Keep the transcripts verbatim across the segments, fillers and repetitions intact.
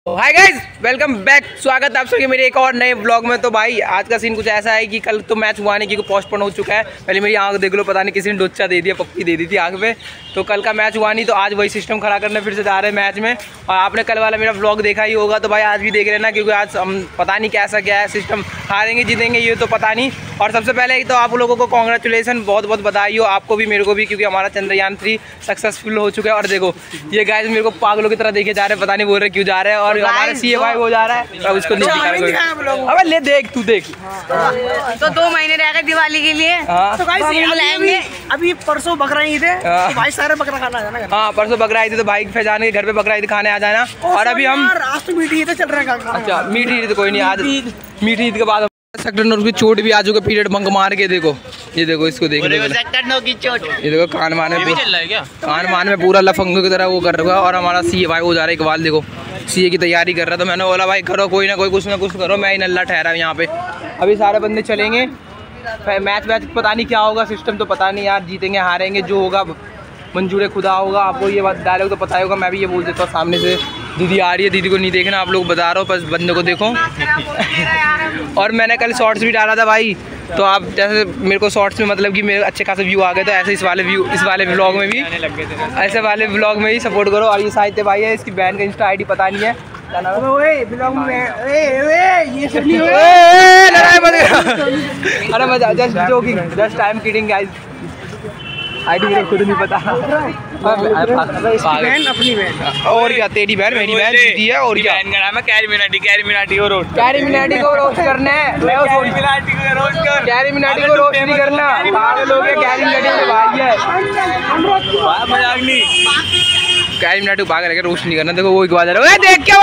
Hi guys, welcome back. स्वागत है आप सबके मेरे एक और नए ब्लॉग में। तो भाई आज का सीन कुछ ऐसा है कि कल तो मैच हुआ नहीं क्योंकि पोस्टपोन हो चुका है। पहले मेरी आंख देख लो, पता नहीं किसी ने डोचा दे दिया, पप्पी दे दी थी आंख में। तो कल का मैच हुआ नहीं, तो आज वही सिस्टम खड़ा करने फिर से जा रहे हैं मैच में। और आपने कल वाला मेरा ब्लॉग देखा ही होगा, तो भाई आज भी देख लेना क्योंकि आज हम पता नहीं कैसा क्या है सिस्टम, हारेंगे जीतेंगे ये तो पता नहीं। और सबसे पहले तो आप लोगों को कॉन्ग्रेचुलेसन, बहुत बहुत बधाई हो आपको भी मेरे को भी, क्योंकि हमारा चंद्रयान थ्री सक्सेसफुल हो चुका है। और देखो ये गाइस मेरे को पागलों की तरह देखे जा रहे हैं, पता नहीं बोल रहे क्यों जा रहे हैं। और हमारे सी ए भाई वो जा रहा है, अब उसको नहीं दिखा। अब ले देख तू देख, तो दो महीने रह गए दिवाली के लिए। तो बुलाएंगे। अभी परसों बकरा ईद है, तो भाई सारे बकरा खाना आ जाना। हाँ परसों बकरा ईद है, तो भाई फैजान के घर पे बकरा ईद खाने आ जाना। और अभी हम आज तो मीठी ईद चल रहा है। अच्छा मीठी ईद कोई नहीं, आज मीठी ईद के बाद सेक्टर नौ की चोट भी आ चुके, पीरियड बंक मार के। देखो ये देखो इसको देख सेक्टर नौ की चोट, ये देखो कान मान में कान मान में पूरा लफंगों की तरह वो कर रहा है। और हमारा सी ए भाई वो जा रहा है इकबाल, देखो सी ए की तैयारी कर रहा था। तो मैंने बोला भाई करो कोई ना कोई कुछ ना कुछ करो, मैं ही नल्ला ठहरा हूँ यहाँ पे। अभी सारे बंदे चलेंगे, मैच वैच पता नहीं क्या होगा, सिस्टम तो पता नहीं यार, जीतेंगे हारेंगे जो होगा मंजूर खुदा होगा। आपको ये बात डायलॉग तो पता ही होगा, मैं भी ये बोल देता हूँ सामने से। दीदी आ रही है, दीदी को नहीं देखना, आप लोग बता रहे हो, बस बंदे को देखो। और मैंने कल शॉर्ट्स भी डाला था भाई, तो आप जैसे मेरे को शॉर्ट्स में मतलब कि मेरे अच्छे खासे व्यू आ गए, तो ऐसे इस वाले व्यू इस वाले व्लॉग में भी ऐसे वाले व्लॉग में ही सपोर्ट करो। और ये साहित्य भाई है, इसकी बहन का इंस्टा आई डी पता नहीं है, क्या नाम है? अरे मजा, just joking, just I am kidding guys. ID मेरे खुद नहीं पता। बहन अपनी बहन, और क्या तेरी बहन मेरी बहन दीदी है। और क्या बहन का नाम है कैरी मिनाटी, कैरी मिनाटी को रोस्ट कैरी मिनाटी को रोस्ट करना है, कैरी मिनाटी को रोस्ट कर, कैरी मिनाटी को रोस्ट नहीं करना, पागल हो गए। कैरी मिनाटी के भाई है, मजाक नहीं, कैरी मिनाटी को पागल है, रोस्ट नहीं करना। देखो वो इकबाल है, देख क्या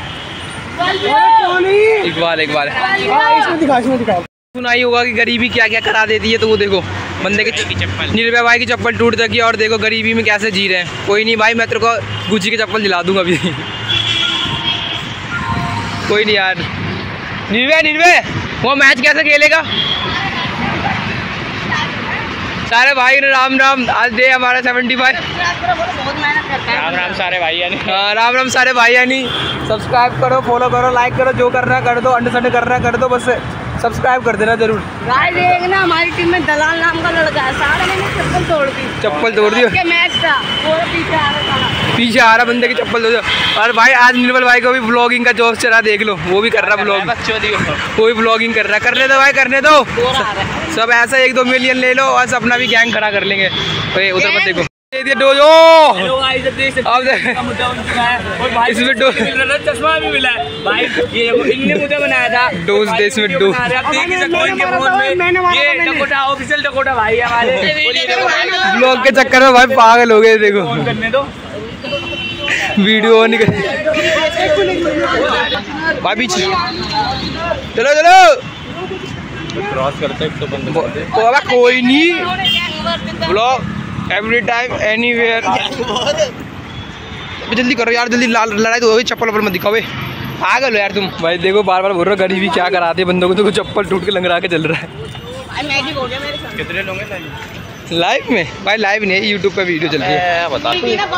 इकबाल इकबाल इसमें दिखा इसमें दिखा। सुना ही होगा कि गरीबी क्या क्या करा देती है। तो वो देखो बंदे के निर्भय भाई की चप्पल टूट तकी, और देखो गरीबी में कैसे जी रहे हैं। कोई नहीं भाई, मैं तेरे को गुच्ची की चप्पल दिला दूंगा अभी। कोई नहीं यार। निर्भय निर्भय वो मैच कैसे खेलेगा? सारे भाई ने राम राम, आज दे हमारा सेवेंटी फाइव। राम राम सारे भाई यानी, हाँ राम राम सारे भाई यानी। सब्सक्राइब करो, फॉलो करो, लाइक करो, जो करना कर दो, अंडरस्टैंड करना कर दो, बस सब्सक्राइब कर देना जरूर। भाई देखना हमारी टीम में दलाल नाम का लड़का है, सारे मैंने चप्पल तोड़ दी। चप्पल तोड़ दी, मैच था वो पीछे आ रहा था, पीछे आ रहा बंदे की चप्पल तोड़ दी। और भाई आज निर्मल भाई को भी ब्लॉगिंग का जॉब चला, देख लो वो भी कर रहा ब्लॉग, वो भी ब्लॉगिंग कर रहा है। करने दो भाई, करने दो, सब ऐसा एक दो मिलियन ले लो और अपना भी गैंग खड़ा कर लेंगे। तो उधर मत देखो, डोजो अब इसमें डोज चश्मा भी मिला है भाई, ये इनने मुझे बनाया था डोज दे इसमें डोज। ऑफिशियल डकोटा भाई हमारे ब्लॉग के चक्कर में भाई पागल हो गए। देखो करने दो वीडियो निकल भाई पीछे, चलो चलो क्रॉस करते तो बंद तो कोई नहीं। Blog every time anywhere. जल्दी करो यार, जल्दी लड़ाई तो हो गई, चप्पल वप्पल मत दिखाओ, पागल हो यार तुम। भाई देखो बार बार बोल रहे हो गरीबी क्या कराते बंदों को, तो चप्पल टूट के लंगड़ा के चल रहा है। कितने लोग हैं लाइव में? भाई लाइव नहीं, यूट्यूब पे वीडियो चल रही है, बता।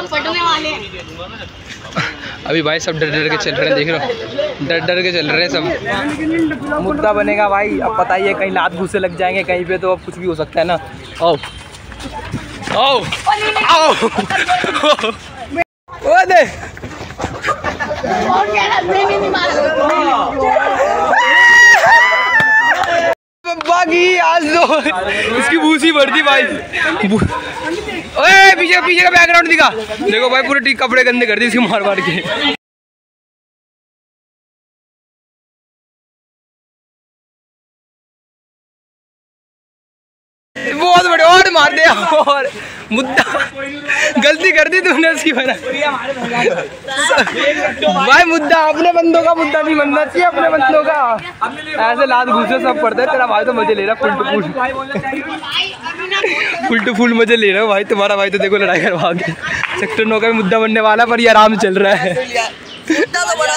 अभी भाई सब डर डर के चल रहे हैं, देख रहे हो, डर डर के चल रहे हैं सब। मुद्दा बनेगा भाई, अब पता ही है, कहीं लात घुसे लग जाएंगे कहीं पे, तो अब कुछ भी हो सकता है ना। आओ आओ आओ ओ दे बाकी आज तो इसकी भूसी बढ़ती भाई। ओए पीछे पीछे का बैकग्राउंड दिखा, देखो भाई पूरे कपड़े गंदे कर दिए इसके मार मार के। बहुत बड़े और मार दे, और मुद्दा गलती कर दी तूने उसकी बना। भाई मुद्दा अपने बंदों का मुद्दा नहीं बनना चाहिए, अपने बंदों का ऐसे लात घूसे सब पड़ते हैं। तेरा भाई तो मजे ले रहा full to full full to full मजे ले रहा है भाई। तुम्हारा भाई तो देखो लड़ाई करवा के सेक्टर नौ का भी मुद्दा बनने वाला, पर ये आराम चल रहा है।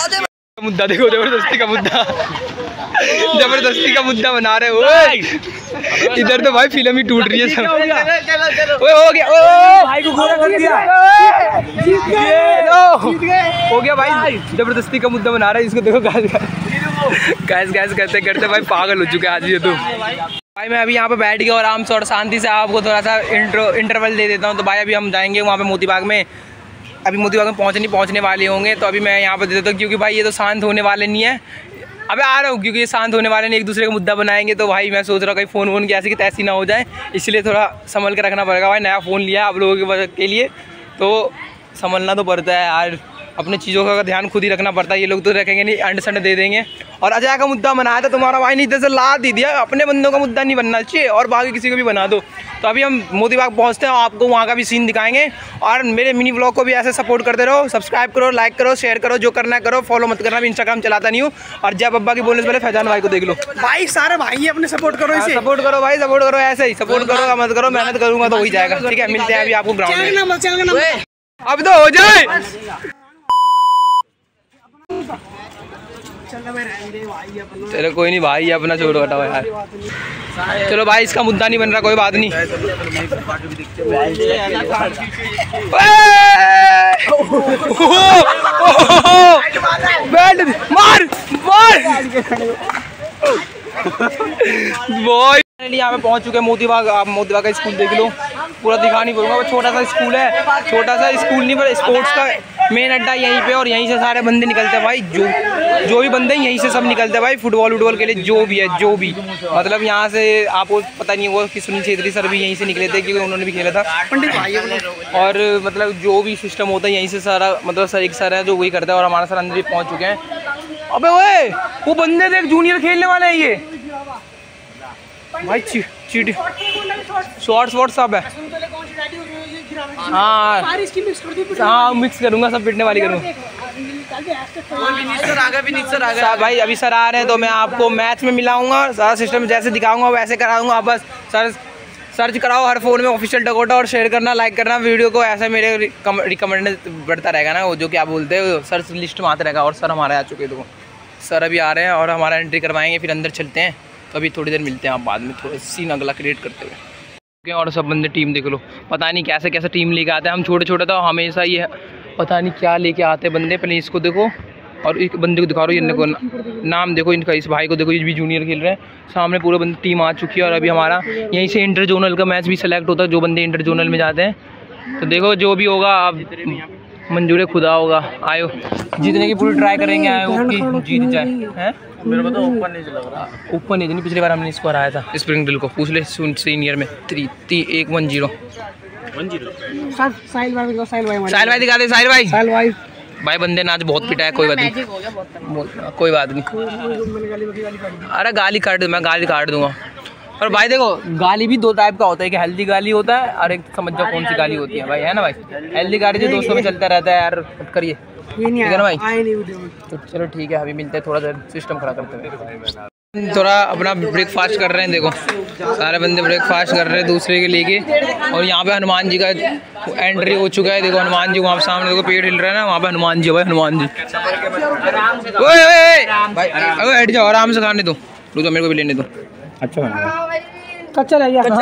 मुद्दा देखो, जबरदस्ती का मुद्दा, जबरदस्ती का मुद्दा बना रहे हो। इधर तो भाई फिल्म ही टूट रही है सब। ओए हो गया, ओ भाई को गोरा कर दिया। जीत गए, हो गया भाई। जबरदस्ती का मुद्दा बना रहा है इसको। देखो गैस गैस गैस करते करते भाई पागल हो चुके हैं आज ये तो। भाई मैं अभी यहाँ पे बैठ गया और आराम से और शांति से आपको थोड़ा सा इंट्रो इंटरवल दे देता हूँ। तो भाई अभी हम जाएंगे वहाँ पे मोती बाग में। अभी मोती बाग में पहुँचने पहुँचने वाले होंगे, तो अभी मैं यहाँ पे दे देता हूँ क्योंकि भाई ये तो शांत होने वाले नहीं है। अबे आ रहा हूँ क्योंकि ये शांत होने वाले नहीं, एक दूसरे का मुद्दा बनाएंगे। तो भाई मैं सोच रहा हूँ कहीं फ़ोन वोन की ऐसी की तैसी ना हो जाए, इसलिए थोड़ा संभल के रखना पड़ेगा। भाई नया फ़ोन लिया आप लोगों के के लिए, तो संभलना तो पड़ता है यार। अपने चीज़ों का ध्यान खुद ही रखना पड़ता है। ये लोग तो रखेंगे नहीं, अंड संड दे देंगे। और अजय का मुद्दा बनाया था तुम्हारा भाई ने, इधर से ला दी दिया। अपने बंदों का मुद्दा नहीं बनना चाहिए और बाकी किसी को भी बना दो। तो अभी हम मोती बाग पहुँचते हैं, आपको वहाँ का भी सीन दिखाएंगे। और मेरे मिनी ब्लॉग को भी ऐसे सपोर्ट करते रहो, सब्सक्राइब करो, लाइक करो, शेयर करो, जो करना है करो। फॉलो मत करना, भी इंस्टाग्राम चलाता नहीं हूँ। और जय बब्बा की बोलने से पहले फैजान भाई को देख लो। भाई सारे भाई अपने सपोर्ट करो, इसे सपोर्ट करो भाई, सपोर्ट करो, ऐसे ही सपोर्ट करो, मत करो, मेहनत करूँगा तो हो ही जाएगा। ठीक है, मिलते हैं अभी आपको ग्राउंड में। अब तो हो जाए। चलो कोई नहीं भाई, अपना छोड़ो, हटाओ यार। चलो भाई, इसका मुद्दा नहीं बन रहा, कोई बात नहीं। बैठ मार मार बॉय। यहाँ पे पहुंच चुके हैं मोती बाग। आप मोती बाग का स्कूल देख लो, पूरा दिखा नहीं पड़ूंगा। छोटा सा स्कूल है, छोटा सा स्कूल नहीं पर स्पोर्ट्स का मेन अड्डा यहीं पे। और यहीं से सारे बंदे निकलते हैं भाई, जो जो भी बंदे यहीं से सब निकलते हैं भाई। फुटबॉल वुटबॉल के लिए जो भी है, जो भी मतलब यहाँ से आपको पता नहीं होगा कि सुनील छेत्री सर भी यहीं से निकले थे क्योंकि उन्होंने भी खेला था पंडित भाई। और मतलब जो भी सिस्टम होता है यहीं से सारा, मतलब सर एक सर है जो वही करता है। और हमारा सर अंदर भी पहुँच चुके हैं। अबे ओए वो बंदे देख, जूनियर खेलने वाले हैं ये भाई। ची चीट शॉर्ट्स वॉर्ट्स सब है। हाँ हाँ मिक्स करूँगा, सब पिटने वाली करूँगा। भाई अभी सर आ रहे हैं तो मैं आपको मैच में मिलाऊंगा, सारा सिस्टम जैसे दिखाऊंगा वैसे कराऊंगा। बस सर सर्च कराओ हर फोन में ऑफिशियल डकोटा और शेयर करना, लाइक करना वीडियो को। ऐसे मेरे रिकमेंड बढ़ता रहेगा ना, वो जो कि आप बोलते हैं सर लिस्ट में आता रहेगा। और सर हमारे आ चुके हैं, देखो सर अभी आ रहे हैं और हमारा एंट्री करवाएंगे, फिर अंदर चलते हैं। तो अभी थोड़ी देर मिलते हैं आप बाद में, थोड़ा सीन अगला क्रिएट करते हुए। और सब बंदे टीम देख लो, पता नहीं कैसे कैसे टीम लेके आते हैं। हम छोटे छोटे तो हमेशा ये पता नहीं क्या लेके आते हैं बंदे। पहले इसको देखो और एक बंदे को दिखा रहा हूँ, इनको नाम देखो इनका, इस भाई को देखो, ये भी जूनियर खेल रहे हैं। सामने पूरे बंदे टीम आ चुकी है। और अभी हमारा यहीं से इंटर जोनल का मैच भी सेलेक्ट होता है, जो बंदे इंटर जोनल में जाते हैं। तो देखो जो भी होगा, आप मंजूर खुदा होगा। आयो जीतने की पूरी ट्राई करेंगे, आयो कि जीत जाए। हैं मेरे को तो ऊपर नहीं लग रहा, ऊपर नहीं, पिछली बार हमने इसको हराया था स्प्रिंग ड्रिल को, पूछ ले सीनियर में। थ्री ती एक one zero one zero Sahil भाई को, साहिल भाई साहिल भाई दिखा दे, साहिल भाई साहिल भाई भाई बंदे ने आज बहुत पिटा है। कोई बात नहीं, कोई बात नहीं। अरे गाली काट दूँ, मैं गाली काट दूंगा। और भाई देखो गाली भी दो टाइप का होता है, एक हेल्दी गाली होता है और एक समझ जाओ कौन सी गाली होती है भाई, है ना भाई। हेल्दी गाली जो दोस्तों में चलता रहता है यार, मत करिए, ठीक है ना भाई। तो चलो ठीक है, अभी मिलते हैं, थोड़ा सा सिस्टम खड़ा करते हैं। थोड़ा अपना ब्रेकफास्ट कर रहे हैं, देखो सारे बंदे ब्रेकफास्ट कर रहे हैं दूसरे के लेके। और यहाँ पे हनुमान जी का एंट्री हो चुका है, देखो हनुमान जी वहाँ सामने देखो पेड़ हिल रहा है ना, वहाँ पे हनुमान जी भाई, हनुमान जी। ओए ओए भाई अरे हट जाओ, आराम से खाने दो, रुको मेरे को भी लेने दो। अच्छा कच्चा रह गया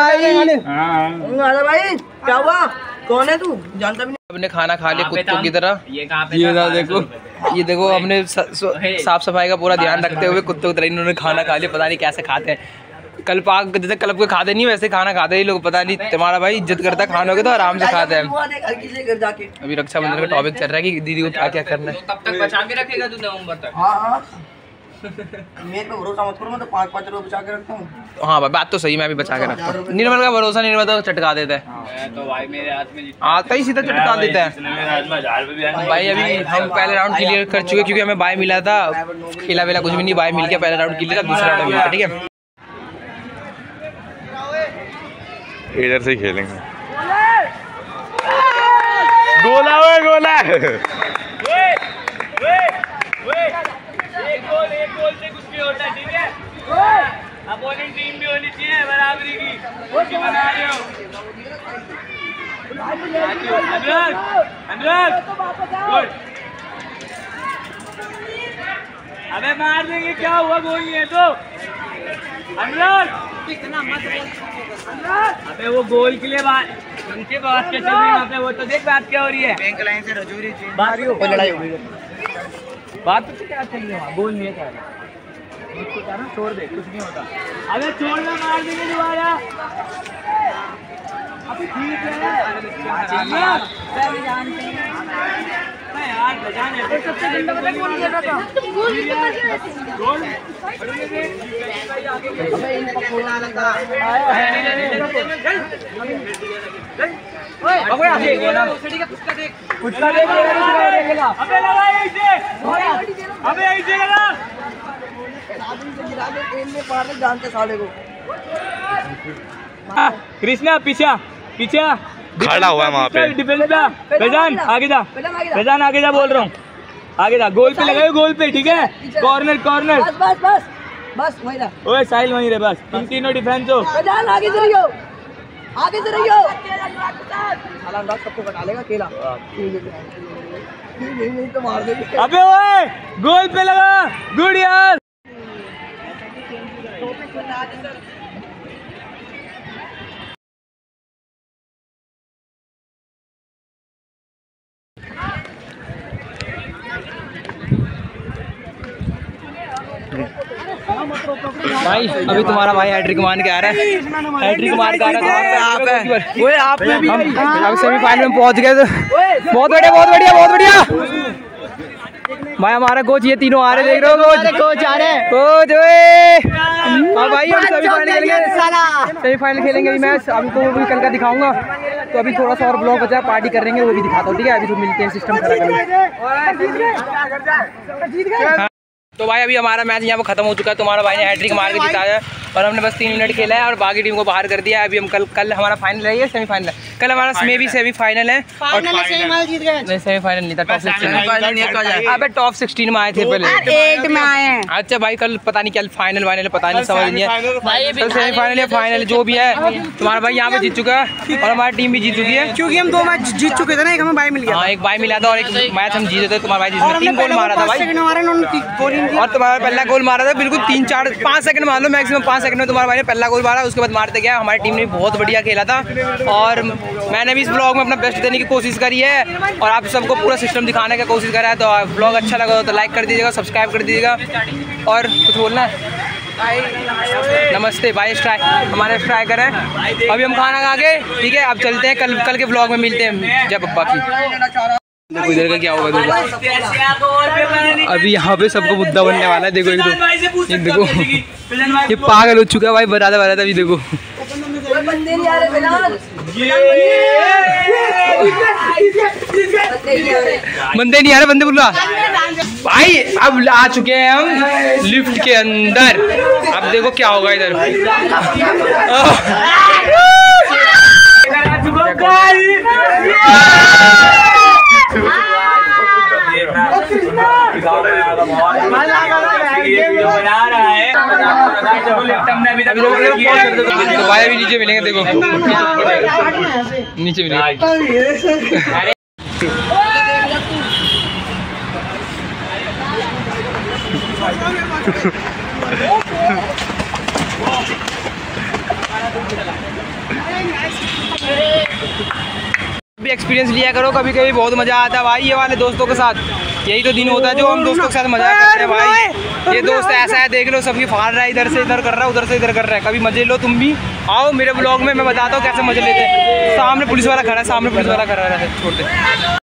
भाई, क्या हुआ, कौन है तू, जानता भी नहीं। हमने खाना खा लिया कुत्तों की तरह। ये कहाँ पे ये ना देखो, ये देखो हमने साफ सफाई का पूरा ध्यान रखते हुए कुत्तों की तरह इन्होंने खाना खा लिया। पता नहीं कैसे खाते हैं, कल पाक जैसे क्लब के खाते नहीं वैसे खाना खाते हैं लोग। पता नहीं, तुम्हारा भाई इज्जत करता है खानों के तो आराम से खाते हैं। अभी रक्षाबंधन का टॉपिक चल रहा है कि दीदी को क्या क्या करना है। तब तक बचा के रखेगा तू नवंबर तक? हाँ मेरे पे भरोसा मत करो, मैं तो पाँच पाँच रुपए बचा के रखता हूँ। हाँ भाई बात तो सही, मैं भी बचा के रखता हूँ। निर्मल का भरोसा, निर्मल तो चटका देता है। तो भाई मेरे हाथ में आता ही सीधा चटका देता है भाई। अभी हम पहले राउंड क्लियर कर चुके क्योंकि हमें बाय मिला था, खेला वेला कुछ भी नहीं, बाय मिल गया। पहले राउंड क्लियर था, दूसरा राउंड मिला, ठीक है। इधर से खेलेंगे, गोला हुआ गोला। एक गोल एक गोल से कुछ भी होता है, ठीक है। अपोजिंग टीम भी होनी चाहिए बराबरी की, कुछ बना रहे हो। अनुराग अनुराग गुड, अबे मार देंगे, क्या हुआ, गोल नहीं है तो। अनुराग अबे वो गोल के लिए बात उनके बात क्या चल रही है वहाँ पे, वो तो देख बात क्या हो रही है। बैंक लाइन से रजौरी बात कोई लड़ाई हो गई बात तो क्या चल रही है वहाँ, गोल नहीं है क्या मुझको क्या ना, छोड़ दे कुछ नहीं होता। अबे छोड़ ना, मार देंगे दोबारा। अबे ठीक है यार, बजाने सबसे गंदा पता कौन किया था? गोल गोल अबे इन पकोड़ा लगा आया अबे आगे बोला सीढ़ी का कुछ का देख कुछ का देख देखेगा। अबे लगा ऐसे, अबे ऐसे लगा आदमी से गिरा दे, ट्रेन में पार ले जानते साले को। कृष्णा पीछे पीछे खड़ा हुआ है वहाँ पे। डिफेंस पे बेजान आगे जा, बेजान आगे जा बोल रहा हूँ, आगे जा। गोल पे लगाओ, गोल पे ठीक है। कॉर्नर कॉर्नर बस बस बस बस वही ना। ओए साहिल वहीं रहे बस, तुम तीनों डिफेंस हो। बेजान आगे से रहियो, आगे से रहियो। साला अंदाज सबको कटा लेगा अकेला, नहीं तो मार देंगे। अबे ओए गोल पे लगा, गुड यार। भाई अभी तुम्हारा भाई हैट्रिक मान के आ रहा है, हैट्रिक मार के आ रहा है। आप है ओए, आप में भी हम सेमीफाइनल में पहुंच गए। तो बहुत बढ़िया बहुत बढ़िया बहुत बढ़िया भाई, हमारा कोच ये तीनों आ रहे, देख रहे हो कोच कोच आ रहे कोच ओए। हाँ भाई हम सेमीफाइनल खेलेंगे, सेमीफाइनल खेलेंगे अभी मैच। अभी तो भी कल का दिखाऊंगा, तो अभी थोड़ा सा और ब्लॉग बचा, पार्टी करेंगे वो भी दिखाता हूँ ठीक है। अभी तो मिलते हैं, सिस्टम खड़ा करेंगे। तो भाई अभी हमारा मैच यहाँ पर खत्म हो चुका है, तुम्हारा भाई ने हैट्रिक मार के जिताया है और हमने बस तीन मिनट खेला है और बाकी टीम को बाहर कर दिया है। अभी हम कल कल हमारा फाइनल है, सेमीफाइनल कल हमारा में भी सेमीफाइनल है और सेमीफाइनल नहीं था, टॉप सिक्सटीन। अबे टॉप सिक्सटीन में आए थे पहले, एट में आए हैं। अच्छा भाई कल पता नहीं क्या फाइनल वाइनल पता नहीं, समझ नहीं है। कल सेमीफाइनल या फाइनल जो भी है, तुम्हारा भाई यहाँ पे जीत चुका है और हमारी टीम भी जीत चुकी है, क्योंकि हम दो मैच जीत चुके थे ना, एक हमें बाई मिल गया। हाँ एक बाई मिला था और एक मैच हम जीते थे, तुम्हारा भाई जीत तीन गोल मारा था भाई और तुम्हारा पहला गोल मारा था बिल्कुल तीन चार पाँच सेकंड मान लो मैक्सिमम, पाँच सेकंड में तुम्हारा भाई ने पहला गोल मारा, उसके बाद मारते गया। हमारी टीम ने बहुत बढ़िया खेला था और मैंने भी इस ब्लॉग में अपना बेस्ट देने की कोशिश करी है और आप सबको पूरा सिस्टम दिखाने की कोशिश करा है। तो ब्लॉग अच्छा लगा तो लाइक कर दीजिएगा, सब्सक्राइब कर दीजिएगा और कुछ बोलना है। नमस्ते भाई, स्ट्राइक हमारे स्ट्राइकर है। अभी हम खाना खा के ठीक है, अब चलते हैं, कल कल के ब्लॉग में मिलते हैं जब पप्पा की। देखो इधर का क्या होगा, देखो अभी यहाँ पे सबको मुद्दा बनने वाला है। देखो एकदम ये देखो ये पागल हो चुका है भाई, बरादा बरादा अभी देखो बंदे नहीं आ रहे बिलाल, बंदे नहीं आ रहे, बंदे बोल रहा भाई। अब आ चुके हैं हम लिफ्ट के अंदर, अब देखो क्या होगा इधर। तो भाई अभी नीचे मिलेंगे, देखो नीचे मिलेंगे। भी एक्सपीरियंस लिया करो, कभी कभी बहुत मजा आता है भाई ये वाले दोस्तों के साथ। यही तो दिन होता है जो हम दोस्तों के साथ मजा करते हैं भाई। ये दोस्त ऐसा है, देख लो सबकी फाड़ रहा है, इधर से इधर कर रहा है, उधर से इधर कर रहा है। कभी मजे लो तुम भी, आओ मेरे ब्लॉग में, मैं बताता हूँ कैसे मजे लेते हैं। सामने पुलिस वाला खड़ा है, सामने पुलिस वाला खड़ा है, छोड़ते